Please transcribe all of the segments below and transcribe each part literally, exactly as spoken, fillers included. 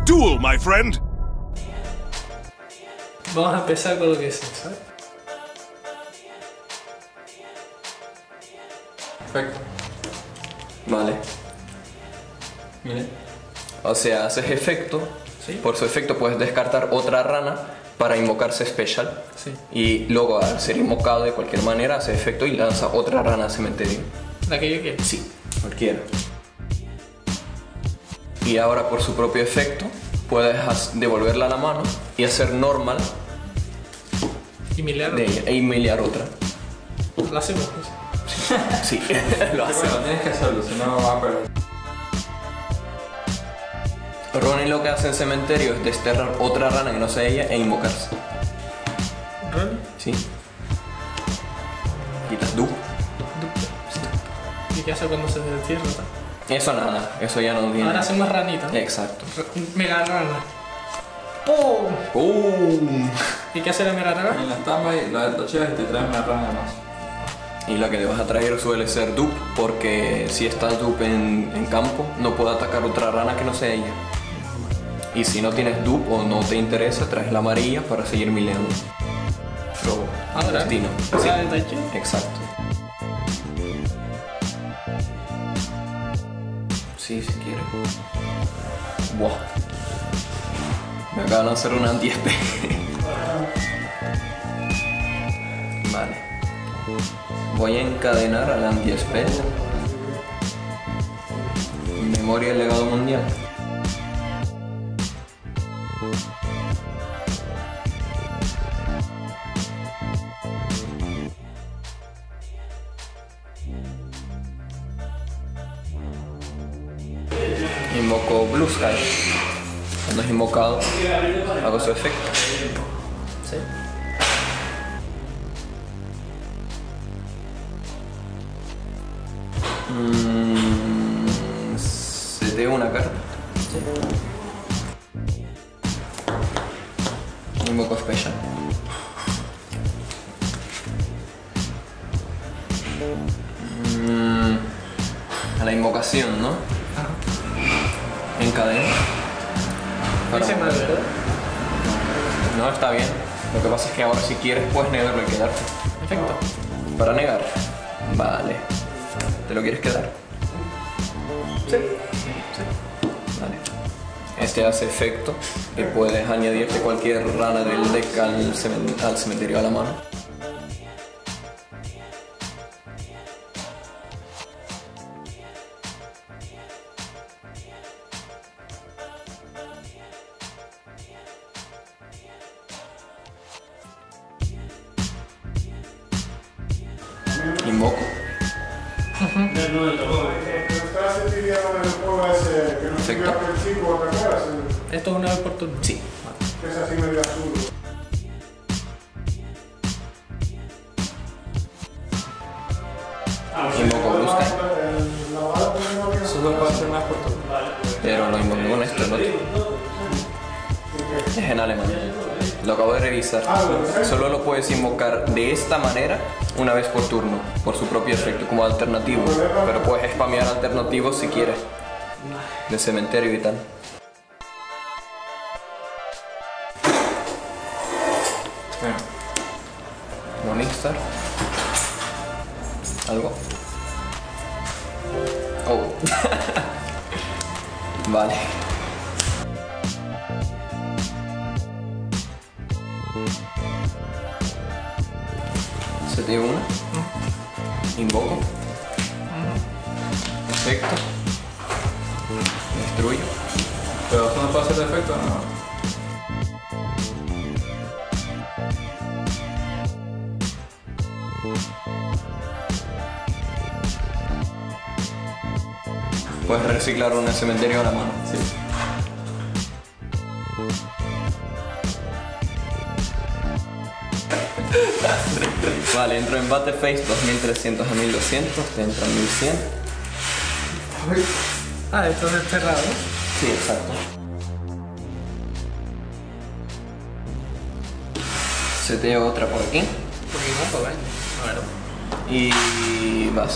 duel, my friend. Vamos a empezar con lo que es, ¿sabes? Perfecto. Vale. Mire. O sea, haces efecto. Sí. Por su efecto puedes descartar otra rana para invocarse special. Sí. Y luego al ser invocado de cualquier manera hace efecto y lanza otra rana al cementerio. La que yo quiero. Sí, cualquiera. Y ahora por su propio efecto puedes as- devolverla a la mano y hacer normal Y miliar. de ella e humillar otra. Lo hacemos. Sí, lo hace. Bueno, tienes que hacerlo, si no va a perder. Ronnie lo que hace en cementerio es desterrar otra rana que no sea ella e invocarse. Ron. Sí. Quitas du. ¿Y qué hace cuando se destierra? Eso nada, eso ya no viene. Ahora hacemos ranita. Exacto. Mega rana. ¡Pum! ¡Pum! ¿Y qué hace la mega rana? En la estampa y la tocheas y te traen una rana más. Y la que te vas a traer suele ser dupe, porque si está dupe en, en campo, no puede atacar otra rana que no sea ella. Y si no tienes dupe o no te interesa, traes la amarilla para seguir mileando. Pero Ahora. destino. Sí. ¿La de Taichi? Exacto. Sí, si quieres. Buah. Me acaba de lanzar una anti-espe. Vale. Voy a encadenar al anti-espe. Memoria del legado mundial. Invoco Blue Sky. Cuando es invocado, hago su efecto. Sí. Mm, seteo una carta. Invoco Special. Mm, a la invocación, ¿no? Encadena. Para- Dice mal, ¿verdad? No, está bien. Lo que pasa es que ahora si quieres puedes negarlo y quedarte. Perfecto. Para negar. Vale. ¿Te lo quieres quedar? Sí. Vale. Este hace efecto y puedes añadirte cualquier rana del deck al, cemen- al cementerio a la mano. Invoco. Perfecto. Esto es una vez por turno. Sí. Invoco Blue Sky. Solo puedo hacer más por turno. Pero lo invoco con esto, ¿no? Es en alemán. Lo acabo de revisar. Solo lo puedes invocar de esta manera una vez por turno, por su propio efecto, como alternativo. Pero puedes spamear alternativos si quieres. De cementerio y tal. Bueno, Morningstar. ¿Algo? Oh. Vale. Seteo una. Invoco. Efecto. Destruyo. pero eso no puede hacer efecto, no. Puedes reciclar un cementerio a la mano. Sí. Vale, entro en Battle Phase dos mil trescientos a mil doscientos, te entran mil cien. Ah, esto es cerrado. Sí, exacto. Seteo otra por aquí. Porque no, pues vaya. Bueno. Y vas.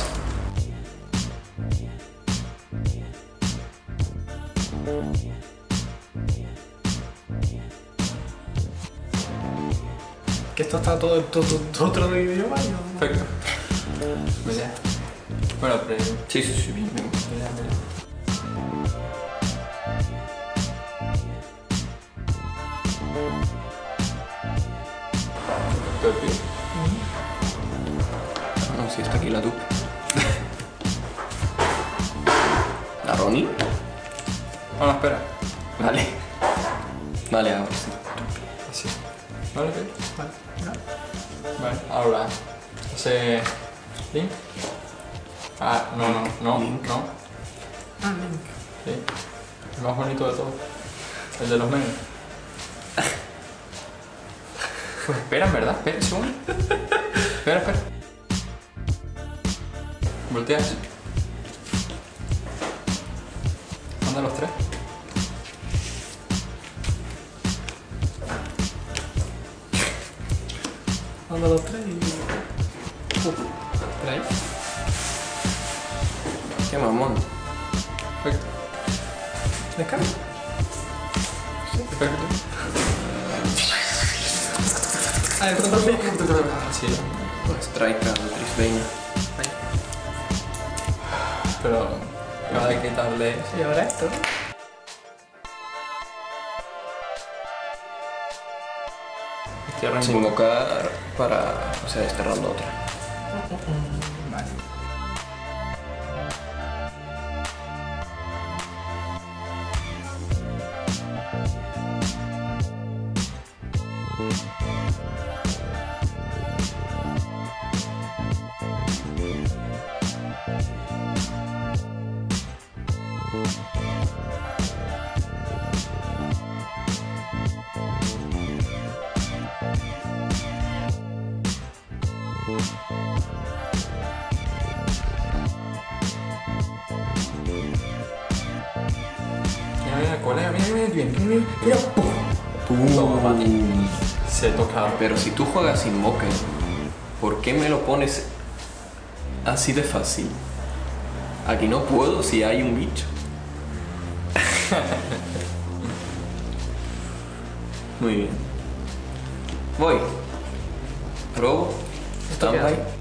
esto está todo, todo, todo otro idioma. ¿No? Perfecto. Mira. Bueno, pero... Sí, sí, sí, bien, bien. Mira, mira. Perfecto. No, sí, está aquí la dupe. ¿La Ronnie? No, no, espera. Vale. Vale, ahora sí. Así. Vale, ok. Vale, ya. Vale, ahora. Hace. Link. Ah, no, no, no, Link. no. Ah, Link. Sí. El más bonito de todos. El de los memes. Pues espera, en verdad, espera un segundo. Espera, espera. Volteas. Anda los tres. Anda los tres y... Uh, ¿traes? Qué mamón. Perfecto. ¿Descarga? Perfecto. Ah, esto también. Sí. Strike a Trisbeña. Pero acaba de quitarle. Y ahora esto, ¿no? Cierra Sin invocar para. O sea, desterrando otra. Vale. Mira, mira, colega, mira, mira, mira, mira, mira, mira, pum. Toma, para ti. Se toca. Pero si tú juegas Invoker, ¿por qué me lo pones así de fácil? Aquí no puedo si hay un bicho. Muy bien. Voy. Probo. ¿Esto qué Standby. hace?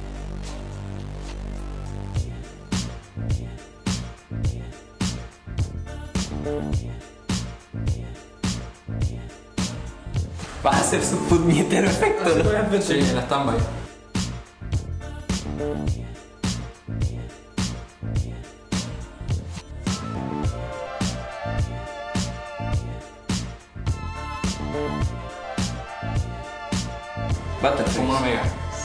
Va a hacer su puñetero efecto, ¿no? Sí, en la standby. Butterface. Como una mega.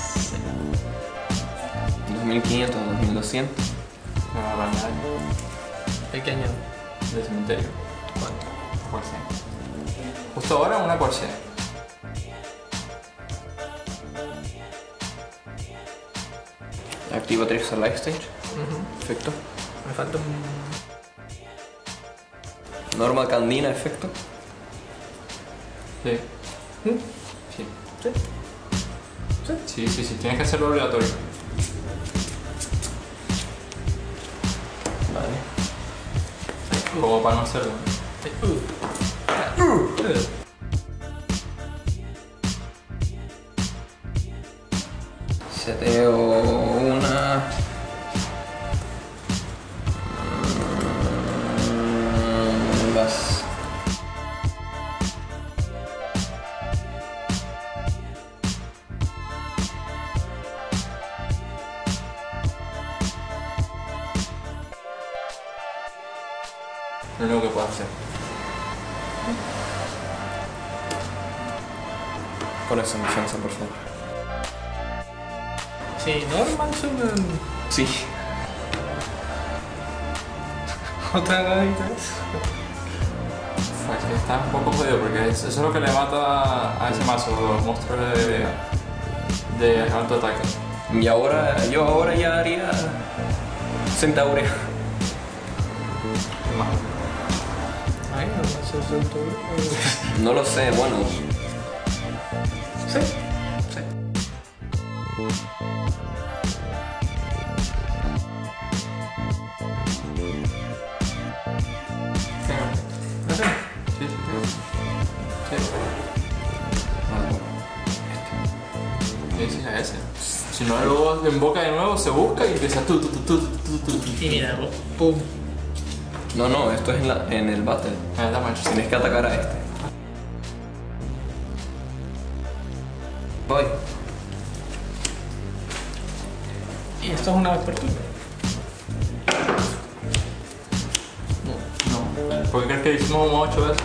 dos mil quinientos, dos mil doscientos. Me va a bañar Pequeño. del cementerio. ¿Cuánto? ¿Cuál sea? Justo ahora una por sea. Activo tres Life Stage. Ujú. Efecto. Me falta un... Normal Candina, efecto. Sí. ¿Mm? Sí. ¿Sí? ¿Sí? Sí, sí, sí. Tienes que hacerlo obligatorio. Vale. Como para no hacerlo. Uh. Uh. Seteo una. Mm, Vas. Lo único que puedo hacer. Pon eso en defensa, por favor. Sí, normal suman. Sí. Otra gadita. Pues que está un poco jodido porque eso es lo que le mata a ese mazo, los monstruos de, de alto ataque. Y ahora, yo ahora ya haría Centauria. Qué mal. Ay, no, eso es todo. No lo sé, bueno. Sí. Sí. ¿Qué? ¿Así? Sí, sí. Sí. Ah, bueno. Este. Sí, sí, es ese. Si no, luego invoca de nuevo, se busca y empieza tu, tu, tu, tu, tu, tu, tu. Y mira, pum. No, no, esto es en, la, en el battle. Ah, es damage. Tienes que atacar a este. Voy. Y esto es una vez por turno. No. ¿Por qué crees que hicimos como ocho veces?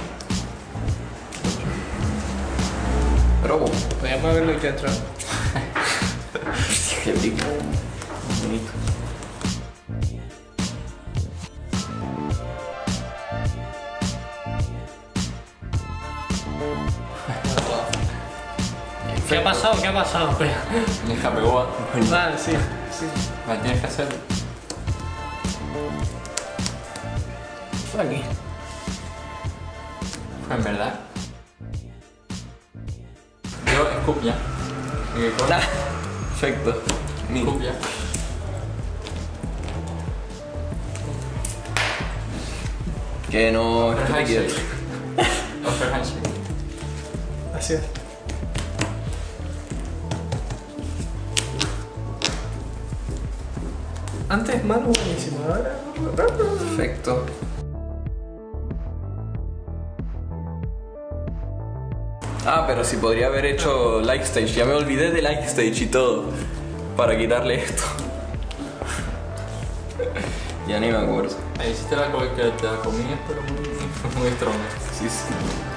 Pero bueno. Podríamos haberlo hecho dentro. Qué rico. Bonito. ¿Qué ha pasado? ¿Qué ha pasado? Espera. Mi hija pegó. Vale, sí, sí. La tienes que hacer. Aquí. Pues en verdad. Yo escupia. Perfecto. Mira. Escupia. Que no Offer esté quieto. handshake. Offer handshake. Así es. Antes malo, buenísimo. Ahora. Perfecto. Ah, pero si podría haber hecho like stage. Ya me olvidé de like stage y todo. Para quitarle esto. Ya ni me acuerdo. Ahí sí te la, co- que te la comías, pero muy, muy strong. Sí, sí.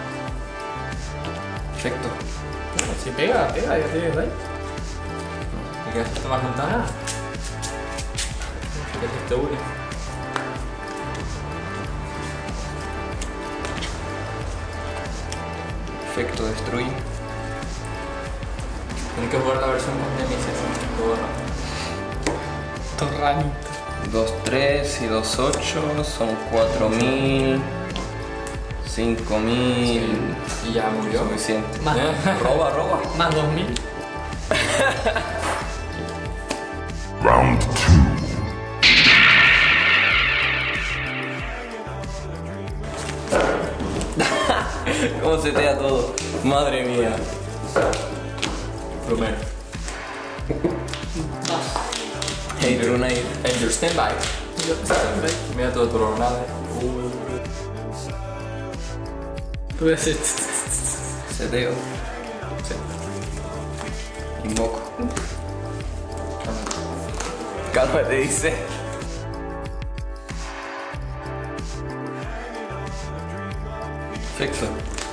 Perfecto. Si pega, pega, ya tienes ahí. ¿Y qué haces más ventaja? ¿Qué es este uno? Perfecto, destruye. Tienes que jugar la versión con Nemesis. Torrani. dos tres y dos ocho son cuatro mil. cinco mil. Y ya murió. Suficiente. Más, Roba, roba. más dos mil. Round two. ¿Cómo se te da todo? Madre mía. Primero. Hey, True Knight. And your standby. Mira todo tu nada. Tú ves. Seteo. Sí. Invoco. Cálmate, dice. Perfecto.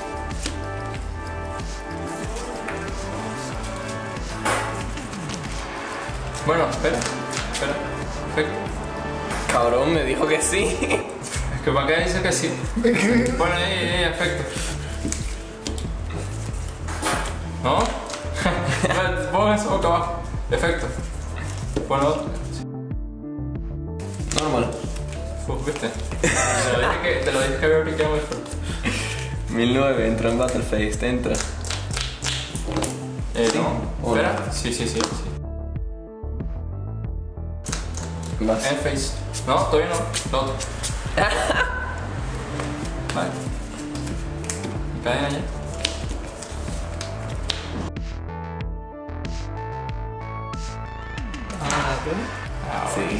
Bueno, espera. Espera. Perfecto. Cabrón, me dijo que sí. Es que para qué dice que sí. Bueno, ahí, ahí, efecto. ¿No? Pon eso boca abajo. Efecto. Pon otro. Normal. Uf, ¿viste? Te lo dije que, te lo dije que había brincado muy fuerte. mil nueve, entra en Battleface, te entra. Eh, Sí. no. ¿O no? Espera. Sí, sí, sí. sí. Vas. En face. No, todavía no. Lo otro. Vale. Caen allá. Ah, ¿tú? Ah, Sí.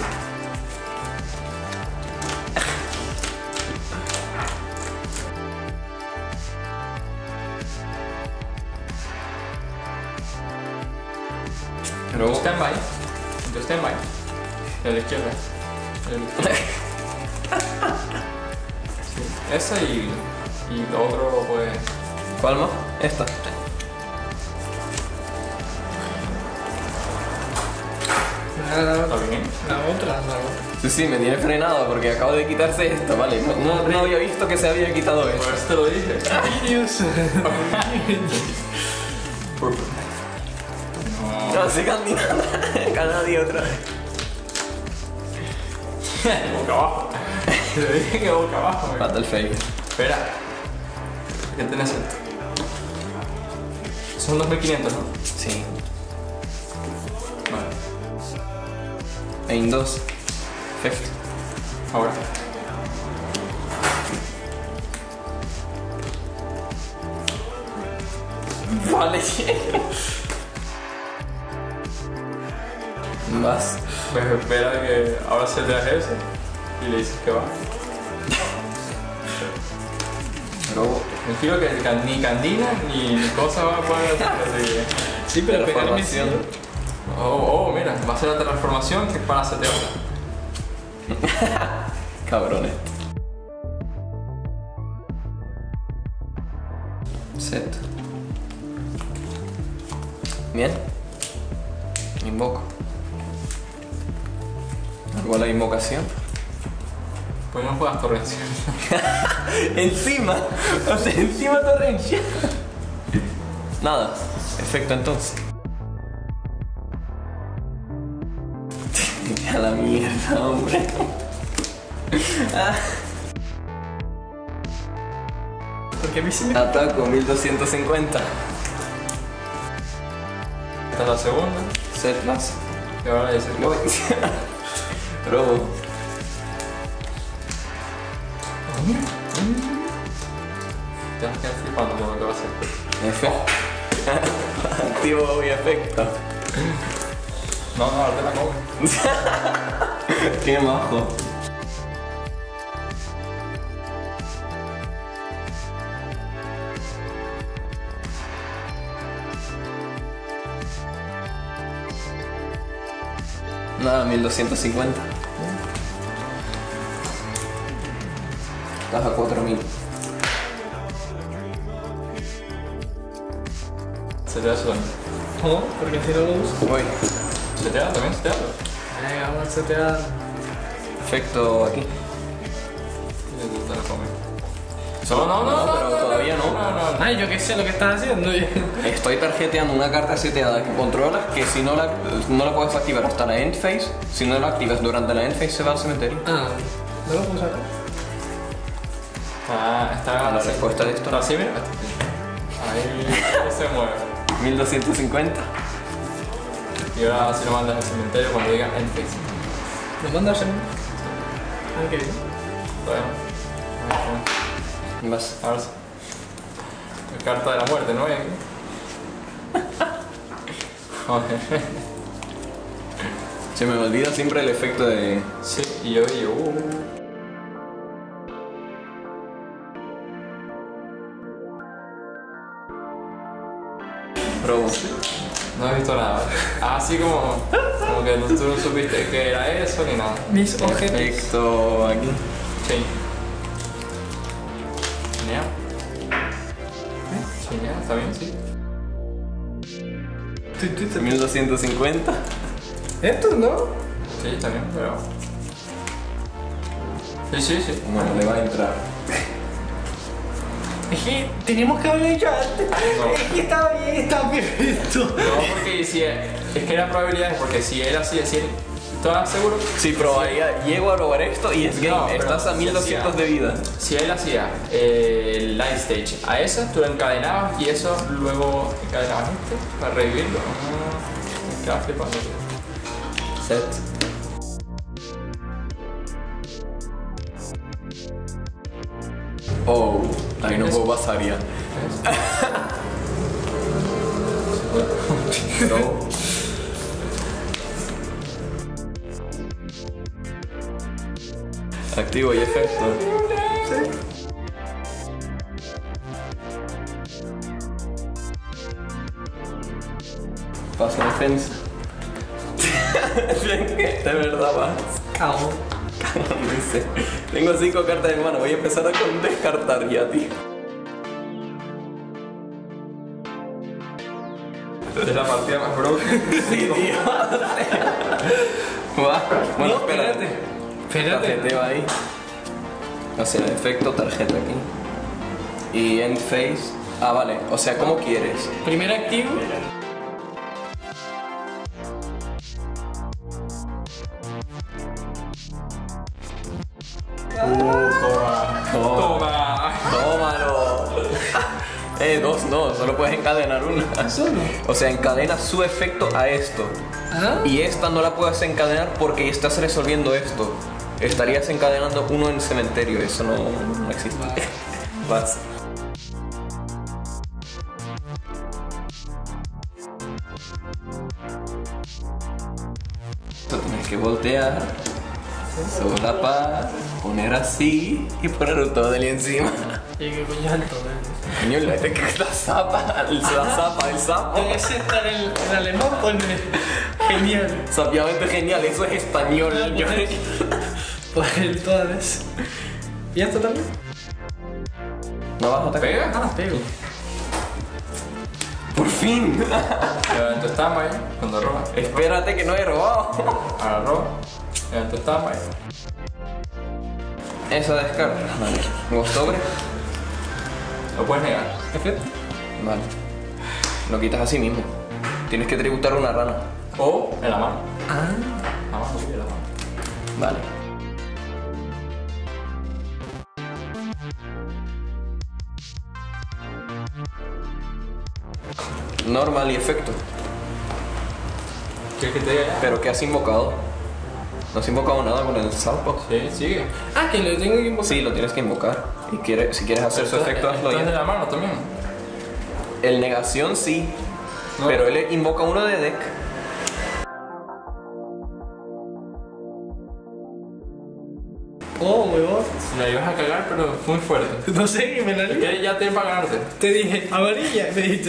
Pero Stand by. Yo stand by. De la izquierda. De la izquierda. Sí. Esa y. Y lo otro, pues. ¿cuál más? Esta. La, la, ¿Está bien? la otra, la otra. Sí, sí, me tiene frenado porque acabo de quitarse esto, vale. No, no, no había visto que se había quitado Por esto. eso te lo dije. Dios. No, se candidata. Canadá otra vez. Boca abajo. Te dije que boca abajo. güey. Battleface. Espera. ¿Qué tenés esto? Son dos mil quinientos, ¿no? Sí. Vale. Aim dos. Perfecto. Ahora. Vale. Vas. Pues espera que ahora se te hace eso y le dices que va. Robo. Me fijo que can- ni Candina ni cosa va a poder hacer así. Sí, pero pegar Transformación. misiles. Oh, oh, mira, va a ser la transformación que es para setear. Cabrones. Set. Bien. Invoco. Hago la invocación. Pues no juegas torrencial. Encima. O sea, encima torrencia. Nada. Efecto entonces. A la mierda, hombre. Ah. Porque a mí sí me... Ataco mil doscientos cincuenta. Esta es la segunda. Set más. Y ahora le dices que va. Voy. Robo. Te vas a quedar flipando con lo que va a hacer. F. Activo y efecto. No, no, ahora te la comes. Qué majo. Nada, mil doscientos cincuenta. Estás a cuatro mil. Setea suena. No, porque así no lo uso. Voy. Setea también, setea. Venga, vamos a setear. Efecto aquí. Y te la comes. No, no, no, No, no, pero no, todavía no. No, no, no. Ay, yo qué sé lo que estás haciendo. Estoy tarjeteando una carta seteada que controlas que si no la, no la puedes activar hasta la end phase, si no la activas durante la end phase se va al cementerio. Ah, no lo puedo sacar. Ah, está La respuesta de esto. Está así, mira. Ahí, ahí se mueve. mil doscientos cincuenta. Y ahora si lo mandas al cementerio cuando diga end phase. ¿Me mandas en...? Ah, qué bien. Todavía no. Vas. Ahora sí. La carta de la muerte, ¿no? Hay aquí. Joder. Se me olvida siempre el efecto de... Sí, y yo, y yo, uh. Robo. No he visto nada. Así como, como que tú no supiste que era eso ni nada. Mis objetos. Efecto aquí. Sí. Genial. Genial, está bien, sí. Tu, tu, tu. mil doscientos cincuenta. Esto, ¿no? Sí, está bien, pero... Sí, sí, sí. Bueno, le va a entrar. Es que teníamos que haberlo hecho antes. No. Es que estaba bien, estaba perfecto. No, porque si es, es que eran probabilidades, porque si era así, decir, ¿estás seguro? Sí, probaría, llego a robar esto y es game. No, pero Estás a si mil doscientos hacía- de vida. Si él hacía eh, el line stage a esa, tú lo encadenabas y eso luego encadenabas este para revivirlo. Ah, me quedaba flipando. Set. Oh, ahí no puedo pasar ya. Robo. Activo y efecto. Paso defensa. De verdad vas. Au. Dice, tengo cinco cartas en mano, voy a empezar a con descartar ya, tío. Es la partida más broken. Sí, tío. Va. Bueno, No, espérate. Espérate. Tarjeteo ahí. O sea, efecto tarjeta aquí. Y end phase. Ah, vale. O sea, ¿cómo quieres? Primero activo. Toma. Toma. ¡Tómalo! Eh, dos no, solo puedes encadenar una. Solo. O sea, encadena su efecto a esto. Ah. Y esta no la puedes encadenar porque estás resolviendo esto. Estarías encadenando uno en el cementerio, eso no, no existe. Vas. Eso tienes que voltear, solapar, poner así y poner un Todeli encima. ¿Y qué coño es el Todeli? Coño, la, la zapa, la zapa, el sapo. Ese está en, el, en alemán, pone genial. Sabiamente genial, eso es español. Yo... Pues el Todeli. ¿Y esto también? ¿No vas a atacar? ¿Pega? Ah, pego. ¡Por fin! Levanta estamos ahí, cuando roba. Espérate que no he robado. Ahora roba. Levanta estamos ahí. Esa descarga. Vale. ¿Nuevo sobre? Lo puedes negar. ¿Efecto? Vale. Lo quitas así mismo. Tienes que tributar una rana. O en la mano. Ah. La mano, sí, en la mano. Vale. Normal y efecto. ¿Quieres que te diga ya? ¿Pero qué has invocado? ¿No has invocado nada con el Southpaw? Sí, sigue. Ah, que lo tengo que invocar. Sí, lo tienes que invocar. Y quiere, si quieres hacer su efecto, hazlo Esto es de ya. la mano también. El negación sí, No. pero él invoca uno de deck. Oh, huevón. La ibas a cagar, pero fue muy fuerte. No sé, que me la lié. ¿Quieres ya te para ganarte? Te dije amarilla y me dijiste.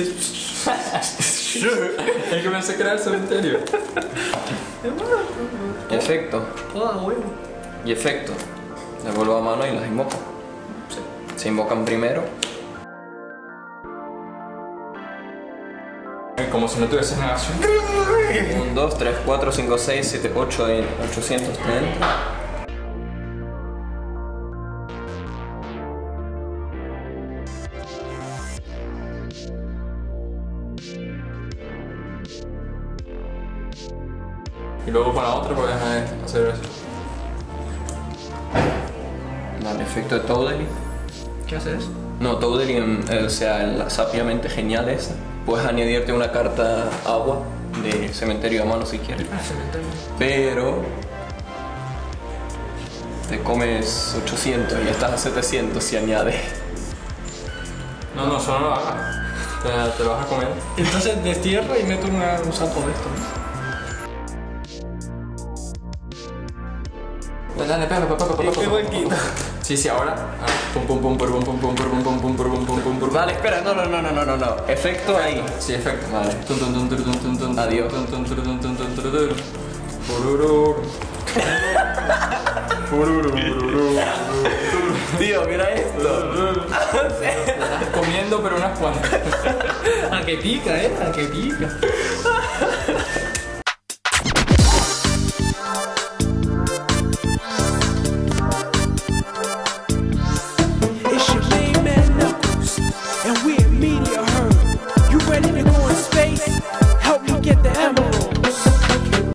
Es que pensé que era el cementerio. Efecto. Toda huevo. Y efecto. Devuelvo a mano y las invoco. Sí. Se invocan primero. Como si no tuvieses negación. uno, dos, tres, cuatro, cinco, seis, siete, ocho, ochocientos treinta. Y luego con la otra puedes hacer eso. Vale, efecto de Todeli. ¿Qué haces? No, Todeli, en- eh, o sea, la sabiamente genial esa. Puedes añadirte una carta agua de cementerio a mano si quieres. Ah, cementerio. Pero te comes ochocientos y estás a setecientos si añades. No, no, solo no lo hagas. Te, te lo vas a comer. Entonces destierro y meto una, un sapo de esto, ¿no? Dale, dale, pega, pega, pega, Y pega, pego pega, el pega. quito. Sí, sí, ahora. Ah, Pum, pum, pum, pum, pum, pum, pum, pum, pum, pum, pum, pum, pum, pum, pum. Vale, espera, no, no, no, no, no, no, no. Efecto ahí. Sí, efecto. Vale. Tun, tun, tun, tun, tun, tun, tun, Adiós. tun, tun, tun, tun, tun, tun, tun, tun. Purururu. Purururu. Tío, mira esto. Estás comiendo, pero unas cuantas. A que pica, eh, a que pica.